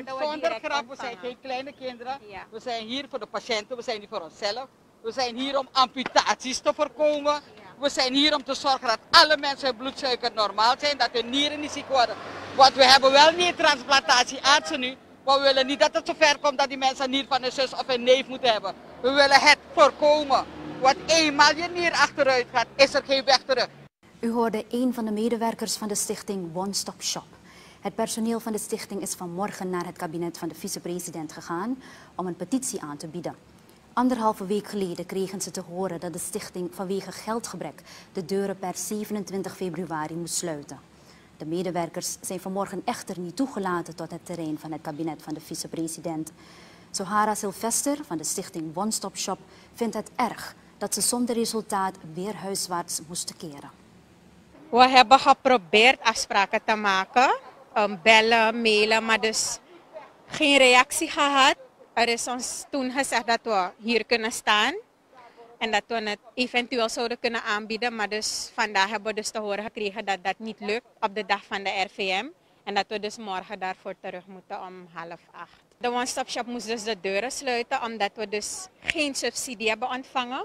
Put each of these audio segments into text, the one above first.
zonder grap, we zijn geen kleine kinderen. Ja. We zijn hier voor de patiënten, we zijn hier voor onszelf. We zijn hier om amputaties te voorkomen. Ja. We zijn hier om te zorgen dat alle mensen hun bloedsuiker normaal zijn, dat hun nieren niet ziek worden. Want we hebben wel niertransplantatieartsen nu, maar we willen niet dat het zover komt dat die mensen een nier van een zus of een neef moeten hebben. We willen het voorkomen. Want eenmaal je nier achteruit gaat, is er geen weg terug. U hoorde een van de medewerkers van de stichting One Stop Shop. Het personeel van de stichting is vanmorgen naar het kabinet van de vicepresident gegaan om een petitie aan te bieden. 1,5 week geleden kregen ze te horen dat de stichting vanwege geldgebrek de deuren per 27 februari moest sluiten. De medewerkers zijn vanmorgen echter niet toegelaten tot het terrein van het kabinet van de vicepresident. Zohara Sylvester van de stichting One Stop Shop vindt het erg dat ze zonder resultaat weer huiswaarts moesten keren. We hebben geprobeerd afspraken te maken, bellen, mailen, maar dus geen reactie gehad. Er is ons toen gezegd dat we hier kunnen staan en dat we het eventueel zouden kunnen aanbieden. Maar dus vandaag hebben we dus te horen gekregen dat dat niet lukt op de dag van de RVM. En dat we dus morgen daarvoor terug moeten om 7:30. De One Stop Shop moest dus de deuren sluiten omdat we dus geen subsidie hebben ontvangen.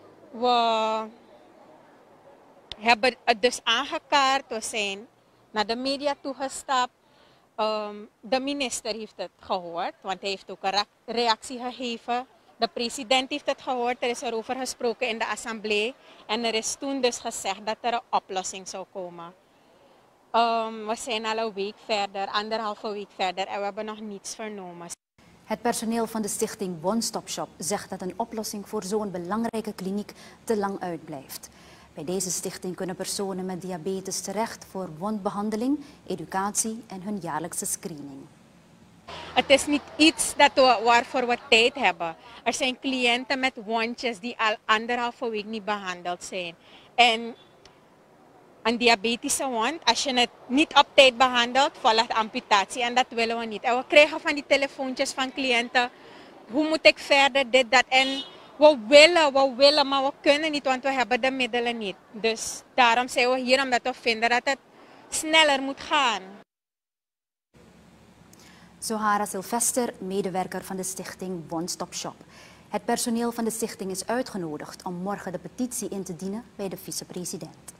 We hebben het dus aangekaart, we zijn naar de media toegestapt. De minister heeft het gehoord, want hij heeft ook een reactie gegeven. De president heeft het gehoord, er is erover gesproken in de assemblee. En er is toen dus gezegd dat er een oplossing zou komen. We zijn al een week verder, 1,5 week verder en we hebben nog niets vernomen. Het personeel van de stichting One Stop Shop zegt dat een oplossing voor zo'n belangrijke kliniek te lang uitblijft. Bij deze stichting kunnen personen met diabetes terecht voor wondbehandeling, educatie en hun jaarlijkse screening. Het is niet iets waarvoor we tijd hebben. Er zijn cliënten met wondjes die al 1,5 week niet behandeld zijn. En een diabetische wond, als je het niet op tijd behandelt, volgt amputatie en dat willen we niet. En we krijgen van die telefoontjes van cliënten, hoe moet ik verder, dit, dat. En we willen, maar we kunnen niet, want we hebben de middelen niet. Dus daarom zijn we hier, omdat we vinden dat het sneller moet gaan. Zohara Sylvester, medewerker van de stichting One Stop Shop. Het personeel van de stichting is uitgenodigd om morgen de petitie in te dienen bij de vicepresident.